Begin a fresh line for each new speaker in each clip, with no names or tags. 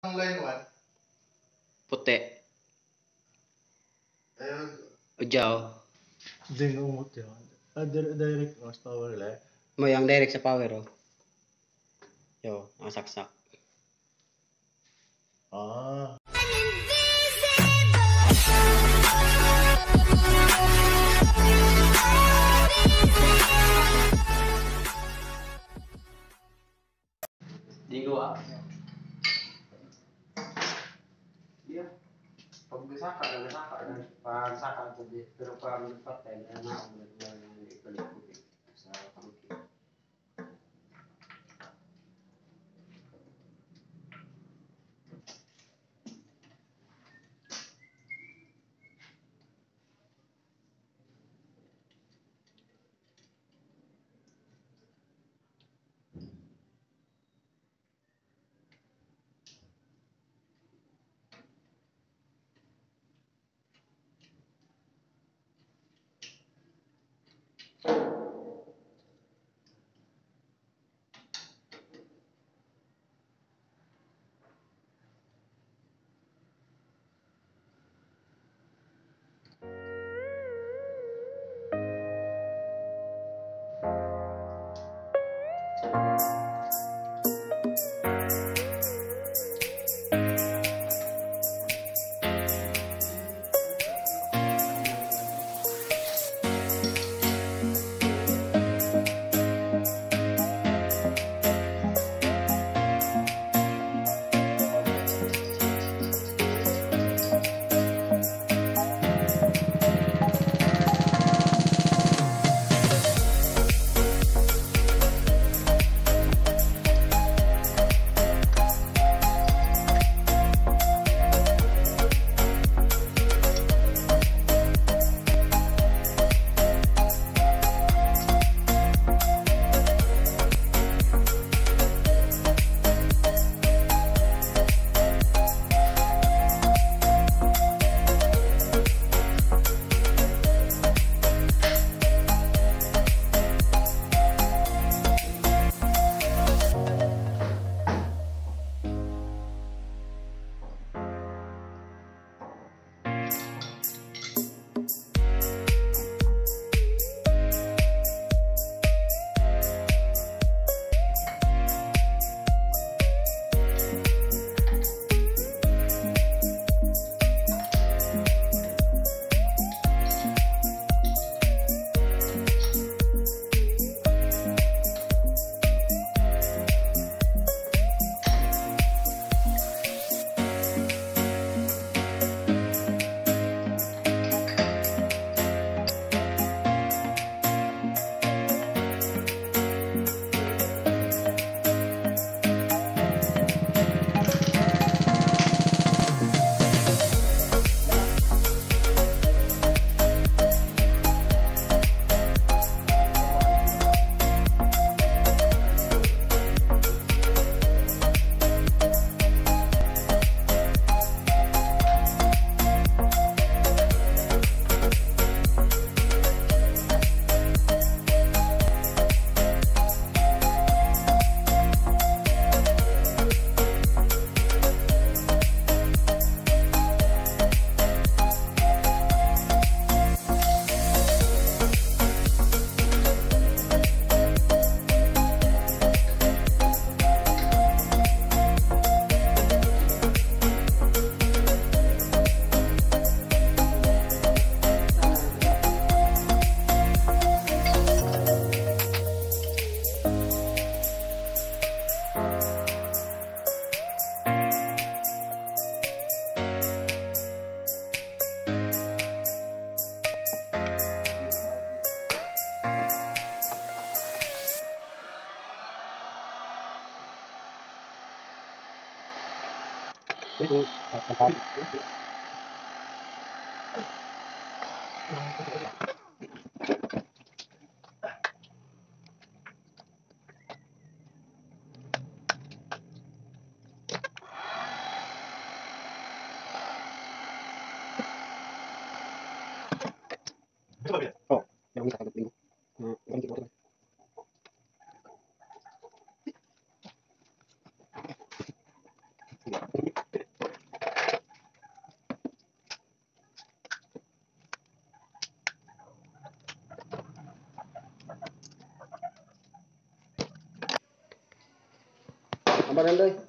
Ang line 1.
Puti.
Ayun.
Ujaw.
Hindi nga umot yun. Direct mas power lang.
Mo yang direct sa power oh. Yo, saksak.
Ah.
Di gua.
Iya. Pag nasaka na. Pag saka ko di. Pero pag nagpatay na ako na ibalik ko sa pangkin.
Oh, yang bisa agak bingung. Ganti motor.
pa rin doy.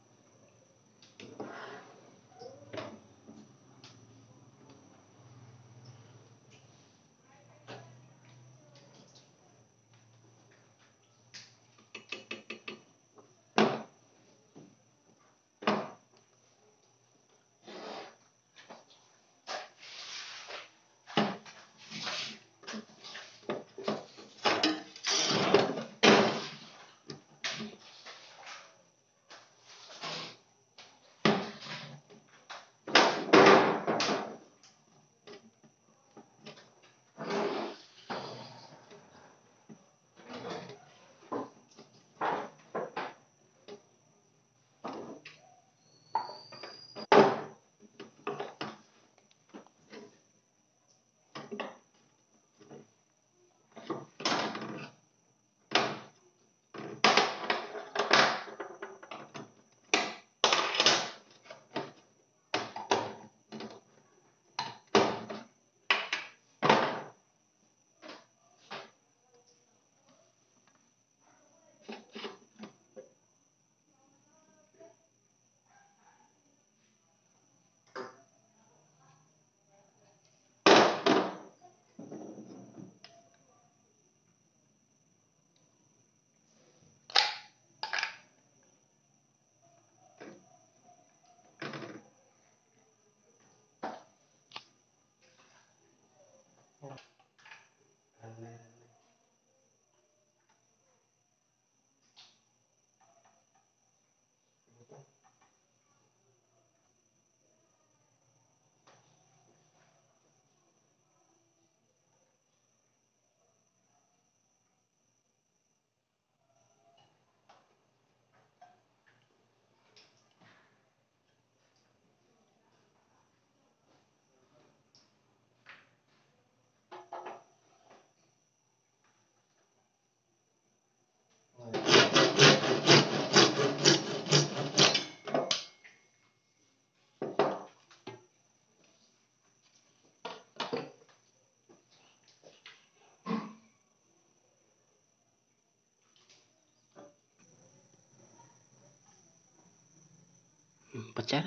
Pacaran.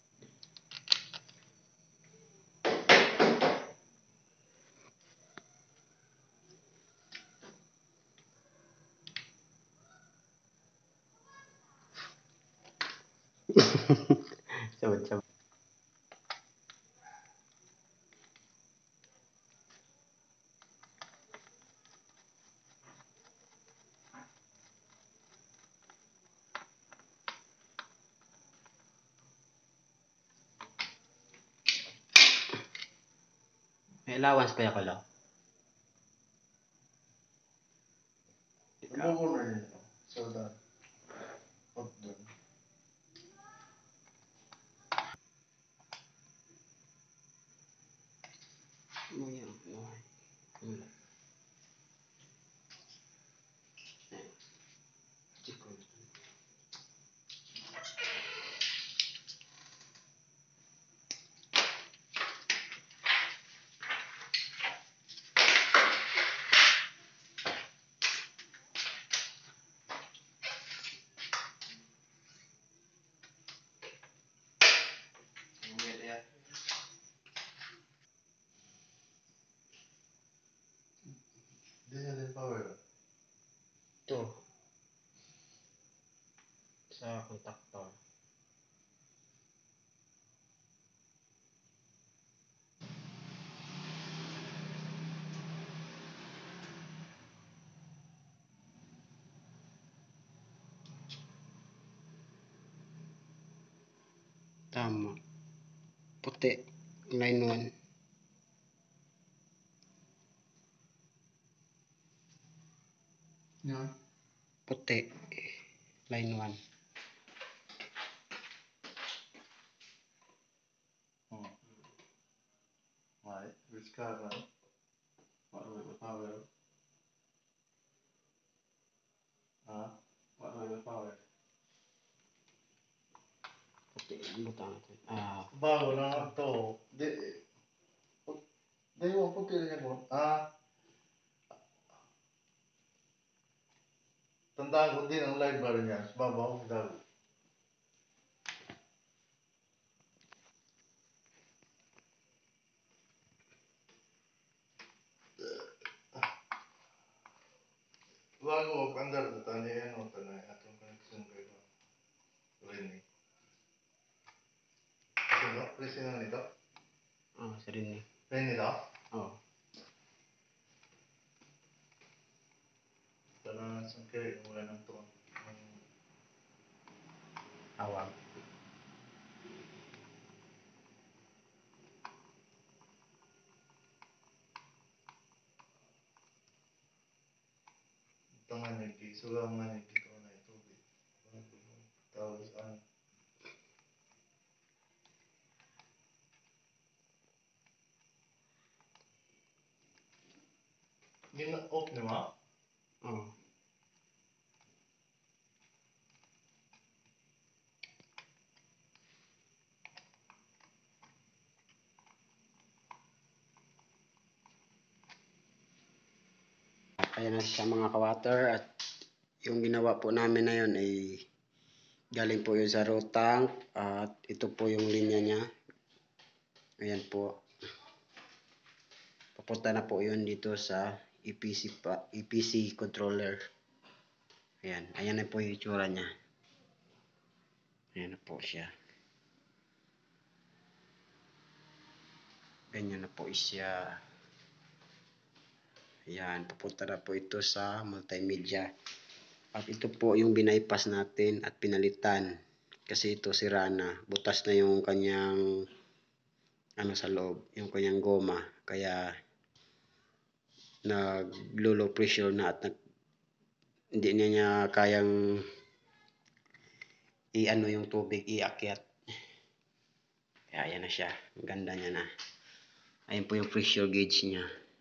Coba. May allowance kaya ko lang.
Ano mo na yun? So that. Pag doon. Hindi yan yung power.
Ito. Sa contactor. Tama. Puti. Line 1.
Yan.
Puti. Line 1.
Oh. Right. Which car run? What will the power? What will the power?
Puti. Butang natin.
Bago na ito. Di mo puti rin mo. Tandaan ko din ang live bar niya. Sa babaw, dago. bago andar na tani ano tanay atong connection kay ba. Rini. Ano? Presi na nito?
Sa rin eh.
Rini daw? Parang sangkiri wala nang to.
Awag.
Tangan niki sulangan niki ko na ito. Tapos ano? Gina-off na ma?
Ayan na siya mga kawater, at yung ginawa po namin na yun ay galing po yun sa raw tank, at ito po yung linya niya. Ayan po. Papunta na po yun dito sa EPC controller. Ayan na po yung itsura niya. Ayan na po siya. Ganyan na po siya. Ayan, papunta na po ito sa multimedia. At ito po yung binaypas natin at pinalitan. Kasi ito sira na. Butas na yung kanyang ano sa loob, yung kanyang goma. Kaya nag-low pressure na at hindi niya kayang i-ano yung tubig, iakyat. Kaya ayan na siya. Ang ganda niya na. Ayan po yung pressure gauge niya.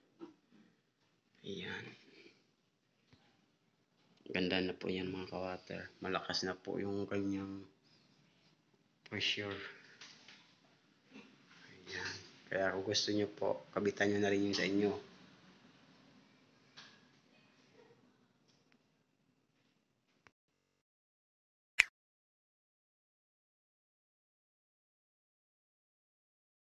Ayan. Ganda na po yan mga kawater. Malakas na po yung kanyang pressure. Ayan. Kaya kung gusto nyo po, kabitan nyo na rin yun sa inyo.